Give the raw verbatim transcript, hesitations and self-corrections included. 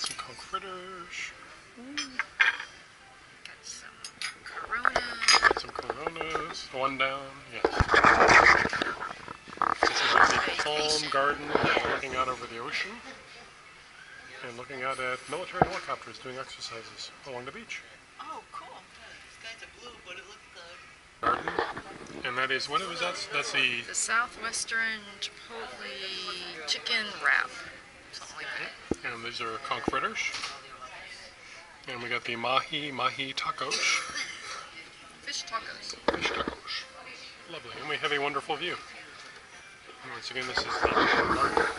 some conch fritters. Ooh. Got some Coronas. Got some Coronas. One down, yes. This is a big palm garden looking out over the ocean. And looking out at military helicopters doing exercises along the beach. Oh, cool. Skies are blue, but it looks good. Garden. And that is, what was that? That's the... The Southwestern Chipotle chicken wrap. Something like that. And these are conch fritters. And we got the mahi, mahi tacos. Fish tacos. Fish tacos. Lovely. And we have a wonderful view. And once again, this is the market.